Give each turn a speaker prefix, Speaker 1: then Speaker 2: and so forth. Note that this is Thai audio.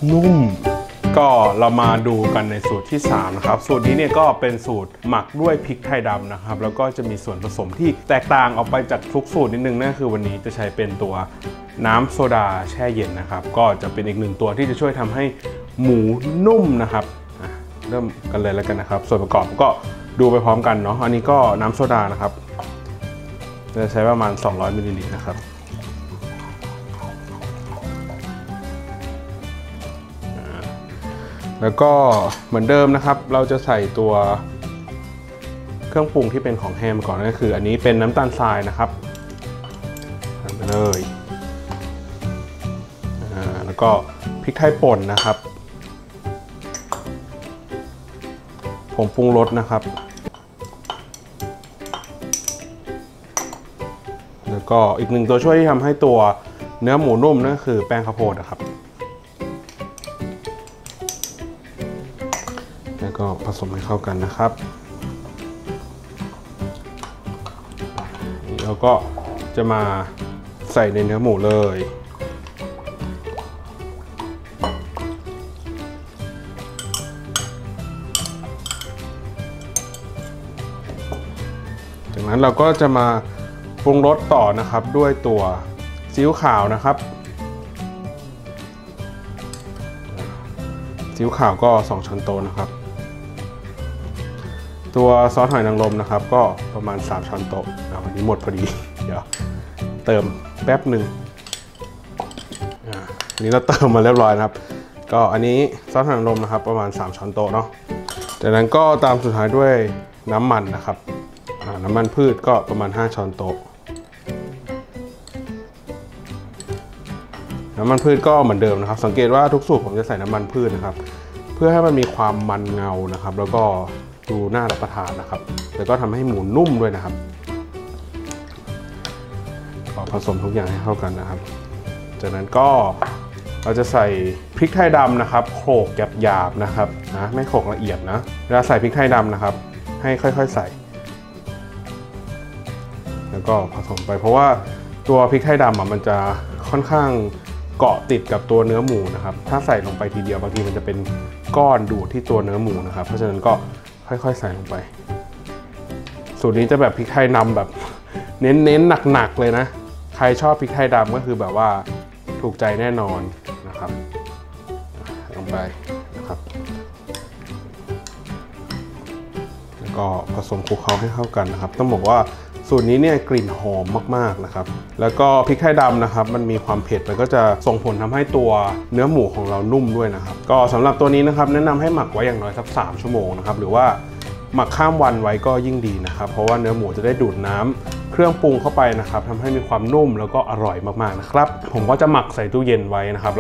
Speaker 1: นุ่มก็เรามาดูกันในสูตรที่3นะครับสูตรนี้เนี่ยก็เป็นสูตรหมักด้วยพริกไทยดำนะครับแล้วก็จะมีส่วนผสมที่แตกต่างออกไปจากทุกสูตรนิดนึงนั่นคือวันนี้จะใช้เป็นตัวน้ำโซดาแช่เย็นนะครับก็จะเป็นอีกหนึ่งตัวที่จะช่วยทำให้หมูนุ่มนะครับเริ่มกันเลยแล้วกันนะครับส่วนประกอบก็ดูไปพร้อมกันเนาะอันนี้ก็น้ำโซดานะครับจะใช้ประมาณ200 มิลลิลิตรนะครับแล้วก็เหมือนเดิมนะครับเราจะใส่ตัวเครื่องปรุงที่เป็นของแห้งก่อนนั่นก็คืออันนี้เป็นน้ำตาลทรายนะครับใส่ไปเลยแล้วก็พริกไทยป่นนะครับผงปรุงรสนะครับแล้วก็อีกหนึ่งตัวช่วยที่ทำให้ตัวเนื้อหมูนุ่มนั่นคือแป้งข้าวโพดนะครับแล้วก็ผสมให้เข้ากันนะครับเราก็จะมาใส่ในเนื้อหมูเลยจากนั้นเราก็จะมาปรุงรสต่อนะครับด้วยตัวซีอิ๊วขาวนะครับซีอิ๊วขาวก็2 ช้อนโต๊ะนะครับตัวซอสหอยนางรมนะครับก็ประมาณ3 ช้อนโต๊ะวันนี้หมดพอดีเดี๋ยวเติมแป๊บหนึ่งอันนี้เราเติมมาเรียบร้อยนะครับก็อันนี้ซอสหอยนางรมนะครับประมาณ3 ช้อนโต๊ะเนาะจากนั้นก็ตามสุดท้ายด้วยน้ำมันนะครับน้ำมันพืชก็ประมาณ5 ช้อนโต๊ะน้ำมันพืชก็เหมือนเดิมนะครับสังเกตว่าทุกสูตรผมจะใส่น้ำมันพืชนะครับเพื่อให้มันมีความมันเงานะครับแล้วก็ดูน่ารับประทานนะครับแล้วก็ทำให้หมูนุ่มด้วยนะครับก็ผสมทุกอย่างให้เข้ากันนะครับจากนั้นก็เราจะใส่พริกไทยดำนะครับโขลกหยาบๆนะครับไม่โขลกละเอียดนะเวลาใส่พริกไทยดำนะครับให้ค่อยๆใส่แล้วก็ผสมไปเพราะว่าตัวพริกไทยดำมันจะค่อนข้างเกาะติดกับตัวเนื้อหมูนะครับถ้าใส่ลงไปทีเดียวบางทีมันจะเป็นก้อนดูดที่ตัวเนื้อหมูนะครับเพราะฉะนั้นก็ค่อยๆใส่ลงไปสูตรนี้จะแบบพริกไทยดำแบบเน้นหนักๆเลยนะใครชอบพริกไทยดำก็คือแบบว่าถูกใจแน่นอนนะครับลงไปนะครับแล้วก็ผสมคลุกเคล้าให้เข้ากันนะครับต้องบอกว่าสูตรนี้เนี่ยกลิ่นหอมมากๆนะครับแล้วก็พริกไทยดำนะครับมันมีความเผ็ดมันก็จะส่งผลทำให้ตัวเนื้อหมูของเรานุ่มด้วยนะครับก็สำหรับตัวนี้นะครับแนะนำให้หมักไว้อย่างน้อยสัก3 ชั่วโมงนะครับหรือว่าหมักข้ามวันไว้ก็ยิ่งดีนะครับเพราะว่าเนื้อหมูจะได้ดูดน้ำเครื่องปรุงเข้าไปนะครับทำให้มีความนุ่มแล้วก็อร่อยมากๆนะครับผมก็จะหมักใส่ตู้เย็นไว้นะครับ